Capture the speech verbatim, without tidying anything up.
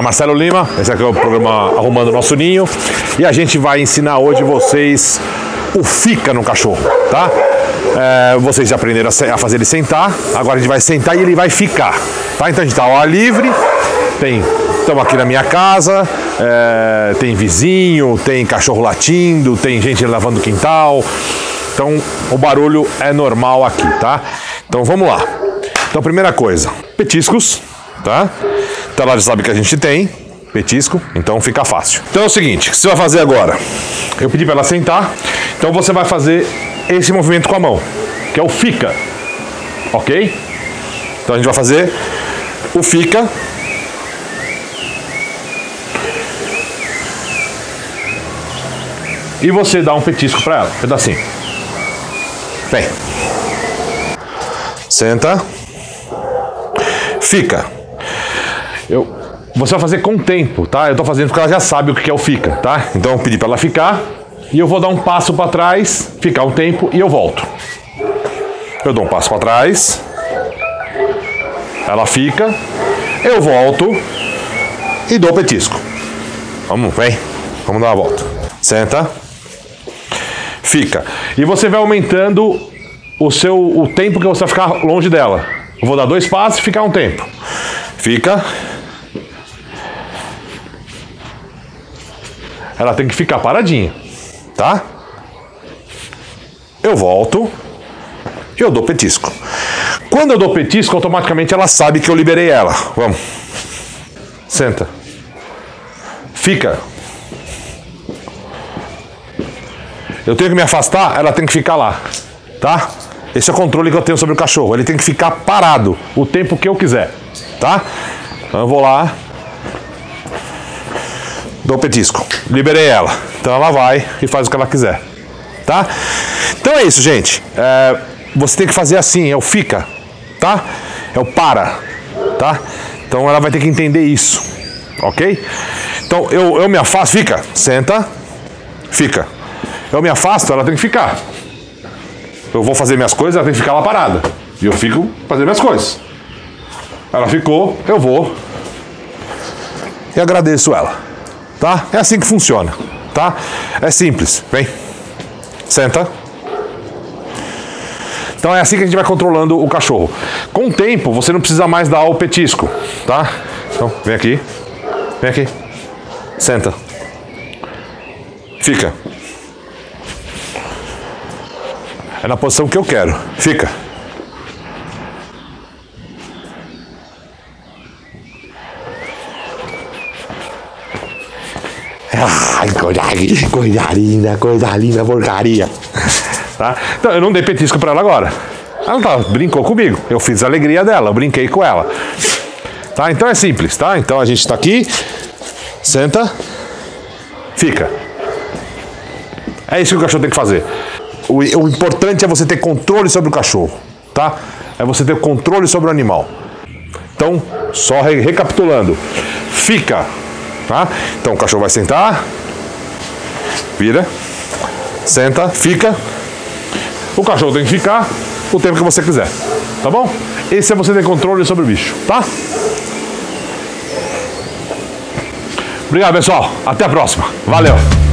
Marcelo Lima, esse aqui é o programa Arrumando o Nosso Ninho. E a gente vai ensinar hoje vocês o fica no cachorro, tá? É, vocês já aprenderam a fazer ele sentar, agora a gente vai sentar e ele vai ficar, tá? Então a gente tá ao ar livre, tem... Estamos aqui na minha casa, é, tem vizinho, tem cachorro latindo, tem gente lavando o quintal. Então o barulho é normal aqui, tá? Então vamos lá. Então primeira coisa, petiscos, tá? Então ela já sabe que a gente tem petisco, então fica fácil. Então é o seguinte, o que você vai fazer agora? Eu pedi para ela sentar, então você vai fazer esse movimento com a mão, que é o fica, ok? Então a gente vai fazer o fica. E você dá um petisco para ela, pedacinho. Vem. Senta. Fica. Eu, você vai fazer com tempo, tá? Eu tô fazendo porque ela já sabe o que é o fica, tá? Então eu pedi para ela ficar. E eu vou dar um passo para trás, ficar um tempo e eu volto. Eu dou um passo para trás. Ela fica. Eu volto. E dou o petisco. Vamos, vem. Vamos dar uma volta. Senta. Fica. E você vai aumentando o seu o tempo que você vai ficar longe dela. Eu vou dar dois passos e ficar um tempo. Fica. Ela tem que ficar paradinha, tá? Eu volto e eu dou petisco. Quando eu dou petisco, automaticamente ela sabe que eu liberei ela. Vamos. Senta. Fica. Eu tenho que me afastar, ela tem que ficar lá, tá? Esse é o controle que eu tenho sobre o cachorro. Ele tem que ficar parado o tempo que eu quiser, tá? Então eu vou lá, dou petisco, liberei ela. Então ela vai e faz o que ela quiser, tá? Então é isso, gente. É, você tem que fazer assim, é o fica, tá? É o para, tá? Então ela vai ter que entender isso, ok? Então eu, eu me afasto, fica, senta, fica. Eu me afasto, ela tem que ficar. Eu vou fazer minhas coisas, ela tem que ficar lá parada. E eu fico fazendo minhas coisas. Ela ficou, eu vou. E agradeço ela. Tá? É assim que funciona. Tá? É simples. Vem. Senta. Então é assim que a gente vai controlando o cachorro. Com o tempo, você não precisa mais dar o petisco. Tá? Então, vem aqui. Vem aqui. Senta. Fica. É na posição que eu quero. Fica. Ai, coisa linda, coisa linda, coisa linda, porcaria. Tá? Então, eu não dei petisco pra ela agora. Ela tá, brincou comigo. Eu fiz a alegria dela, eu brinquei com ela. Tá? Então é simples, tá? Então a gente tá aqui. Senta. Fica. É isso que o cachorro tem que fazer. O, o importante é você ter controle sobre o cachorro, tá? É você ter controle sobre o animal. Então, só re, recapitulando. Fica, tá? Então o cachorro vai sentar. Vira. Senta, fica. O cachorro tem que ficar o tempo que você quiser, tá bom? Esse é você ter controle sobre o bicho, tá? Obrigado, pessoal. Até a próxima. Valeu.